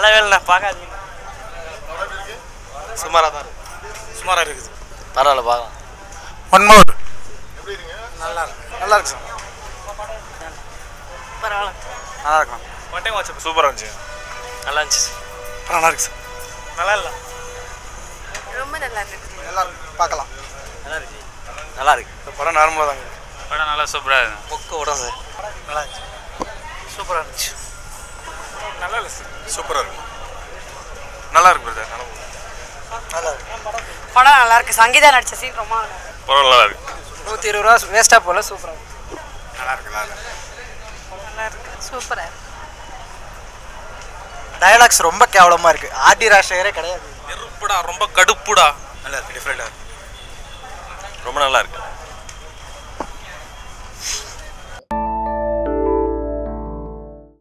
நல்ல வேலை பார்க்காதீங்க. சுமாராக தான் சுமாராக இருக்குது. பரவாயில்ல பார்க்கலாம். One more. நல்லா இருக்கு சார். பரவாயில்ல. நல்லா இருக்கும். ஒன் டைம் வாட்ச் சூப்பராக இருந்துச்சு. நல்லா இருந்துச்சு. நல்லா இருக்கு சார். நல்லா இல்லை. ரொம்ப நல்லா இருக்கு. நல்லா இருக்கு. பார்க்கலாம். நல்லா இருக்கு. நல்லா இருக்கு. இந்த படம் நார்மலாக தாங்க. படம் நல்லா சூப்பராக இருக்கு. மொக்க விடும் சார். நல்லா இருந்துச்சு. சூப்பராக இருந்துச்சு. நல்லா இல்லை சார். சூப்பராக இருக்கு. நல்லா இருக்கு பிரதர். நல்லா இருக்கு. படம் நல்லா இருக்கு. சங்கீதா நடிச்ச சீன் ரொம்ப படம் நல்லா இருக்கு. 120 ரூபா வேஸ்ட்டாக போல. சூப்பராக இருக்கு. நல்லா இருக்கு. நல்லா இருக்கு. சூப்பராக இருக்கு. டயலாக்ஸ் ரொம்ப கேவலமாக இருக்கு. ஆர்டி ராஜசேகரே கிடையாது. நெருப்புடா ரொம்ப கடுப்புடா. நல்லா இருக்கு. டிஃப்ரெண்டாக இருக்கு. ரொம்ப நல்லா இருக்கு.